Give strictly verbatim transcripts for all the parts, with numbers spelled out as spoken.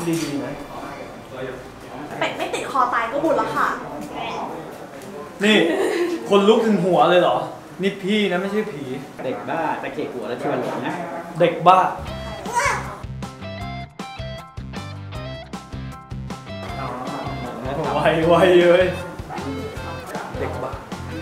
ดีๆไหมเป็ดไม่ติดคอตายก็บุญแล้วค่ะนี่คนลุกถึงหัวเลยเหรอนี่พี่นะไม่ใช่ผีเด็กบ้าตะเกียกหัวแล้วชวนหลงนะเด็กบ้าไวไวเลยเด็กบ้า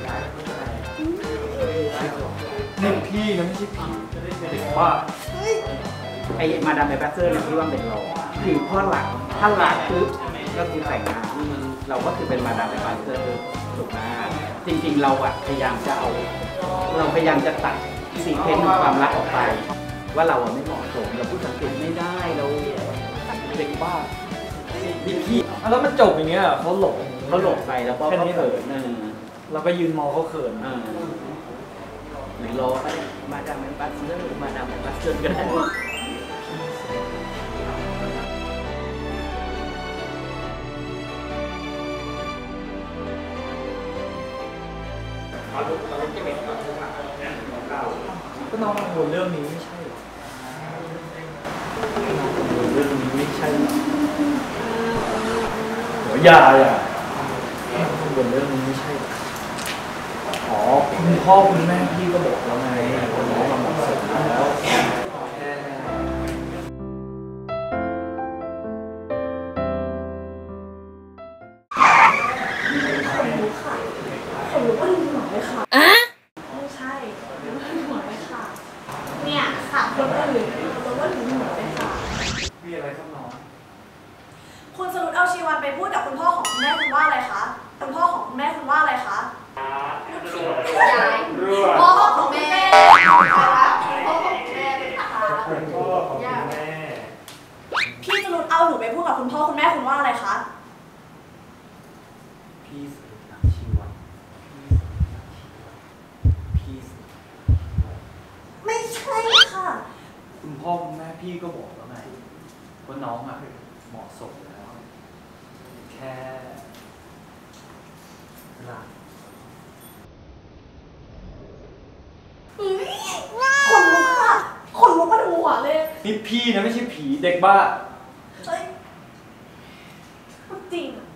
นี่พี่นะไม่ใช่ผีเด็กบ้าไอ้มาดามเบบัสเซอร์เนี่ยที่ว่าเป็นเราคือพ่อหลักถ้าหลักคือก็คือแต่งงานเราก็คือเป็นมาดามเบบัสเซอร์ถูกไหมจริงๆเราอะพยายามจะเอาเราพยายามจะตัดสีเพนของความรักออกไปว่าเราไม่เหมาะสมเราพูดสังเกตไม่ได้เราเด็กบ้าพี่พี่แล้วมันจบอย่างเงี้ยเขาหลงเขาหลงไปแล้วก็เขาเขินเราก็ยืนมองเขาเขินหรือรอไปมาดามเบบัสเซอร์มาดามเบบัสเซอร์ก็ได้ก็น้องกังวลเรื่องนี้ไม่ใช่หรอเรื่องนี้ไม่ใช่หรอหัวยาอ่ะกังวลเรื่องนี้ไม่ใช่หรออ๋อคุณพ่อคุณแม่พี่ก็บอกแล้วไงว่าน้องมาเหมาะสมแล้วคนรู้ว่าลืมหมอเลยค่ะอ่ะไม่ใช่ลืมหมอเลยค่ะเนี่ยค่ะคนอื่นรู้ว่าลืมหมอเลยค่ะมีอะไรครับน้องคุณสรุปเอาชีวันไปพูดกับคุณพ่อของคุณแม่คุณว่าอะไรคะคุณพ่อของคุณแม่คุณว่าอะไรคะยายพ่อของแม่พ่อของแม่เป็นค่ะพ่อของแม่พี่สรุปเอาหนูไปพูดกับคุณพ่อคุณแม่คุณว่าอะไรคะพี่สรุปนางชีวันพี่ไม่ใช่ค่ะคุณพ่อคุณแม่พี่ก็บอกแล้วไงว่าน้องอะเหมาะสมแล้วแค่หลักคนลุกค่ะคนลุกมาดูหัวเลยนี่พี่นะไม่ใช่ผีเด็กบ้าเฮ้ยจริง